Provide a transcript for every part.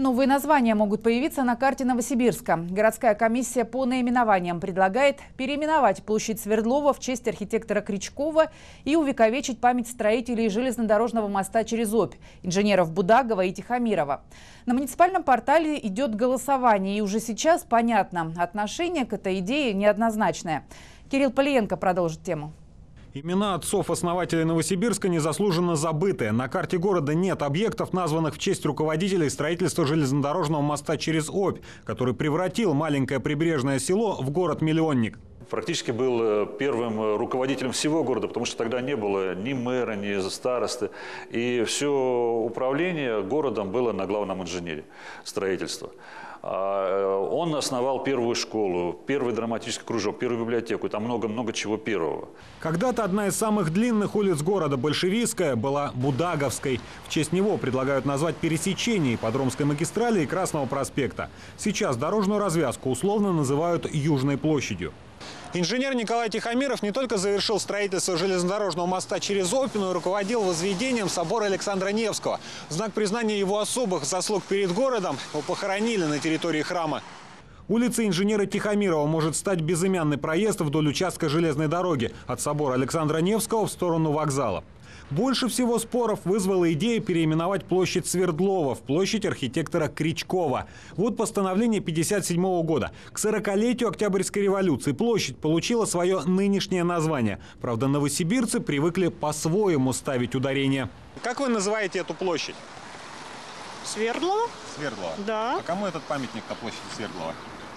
Новые названия могут появиться на карте Новосибирска. Городская комиссия по наименованиям предлагает переименовать площадь Свердлова в честь архитектора Кричкова и увековечить память строителей железнодорожного моста через Обь, инженеров Будагова и Тихомирова. На муниципальном портале идет голосование, и уже сейчас понятно, отношение к этой идее неоднозначное. Кирилл Полиенко продолжит тему. Имена отцов-основателей Новосибирска незаслуженно забыты. На карте города нет объектов, названных в честь руководителей строительства железнодорожного моста через Обь, который превратил маленькое прибрежное село в город-миллионник. Практически был первым руководителем всего города, потому что тогда не было ни мэра, ни старосты. И все управление городом было на главном инженере строительства. Он основал первую школу, первый драматический кружок, первую библиотеку. Там много-много чего первого. Когда-то одна из самых длинных улиц города, Большевистская, была Будаговской. В честь него предлагают назвать пересечение Ипподромской магистрали и Красного проспекта. Сейчас дорожную развязку условно называют Южной площадью. Инженер Николай Тихомиров не только завершил строительство железнодорожного моста через Обь, но и руководил возведением собора Александра Невского. В знак признания его особых заслуг перед городом его похоронили на территории храма. Улица инженера Тихомирова может стать безымянный проезд вдоль участка железной дороги от собора Александра Невского в сторону вокзала. Больше всего споров вызвала идея переименовать площадь Свердлова в площадь архитектора Кричкова. Вот постановление 1957 года. К 40-летию Октябрьской революции площадь получила свое нынешнее название. Правда, новосибирцы привыкли по-своему ставить ударение. Как вы называете эту площадь? Свердлова. Свердлова? Да. А кому этот памятник на площади Свердлова?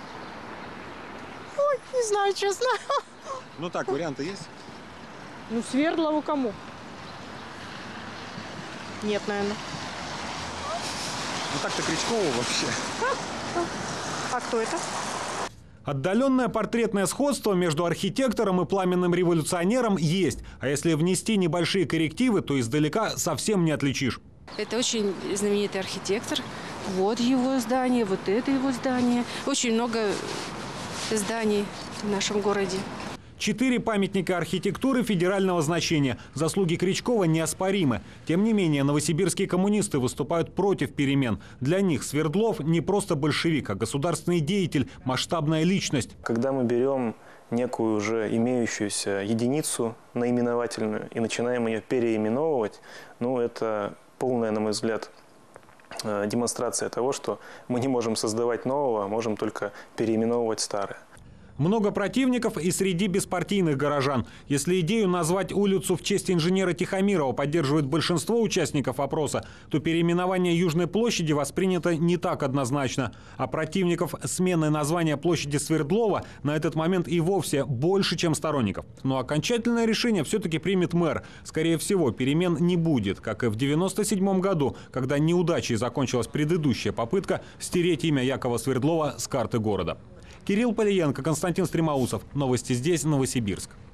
Ой, не знаю, честно. Ну так, варианты есть? Ну, Свердлову кому? Нет, наверное. Ну так-то Кричкову вообще. А кто это? Отдаленное портретное сходство между архитектором и пламенным революционером есть. А если внести небольшие коррективы, то издалека совсем не отличишь. Это очень знаменитый архитектор. Вот его здание, вот это его здание. Очень много зданий в нашем городе. 4 памятника архитектуры федерального значения. Заслуги Кричкова неоспоримы. Тем не менее, новосибирские коммунисты выступают против перемен. Для них Свердлов не просто большевик, а государственный деятель, масштабная личность. Когда мы берем некую уже имеющуюся единицу наименовательную и начинаем ее переименовывать, ну это полная, на мой взгляд, демонстрация того, что мы не можем создавать нового, а можем только переименовывать старое. Много противников и среди беспартийных горожан. Если идею назвать улицу в честь инженера Тихомирова поддерживает большинство участников опроса, то переименование Южной площади воспринято не так однозначно. А противников смены названия площади Свердлова на этот момент и вовсе больше, чем сторонников. Но окончательное решение все-таки примет мэр. Скорее всего, перемен не будет, как и в 1997 году, когда неудачей закончилась предыдущая попытка стереть имя Якова Свердлова с карты города. Кирилл Полиенко, Константин Стремоусов. Новости здесь, Новосибирск.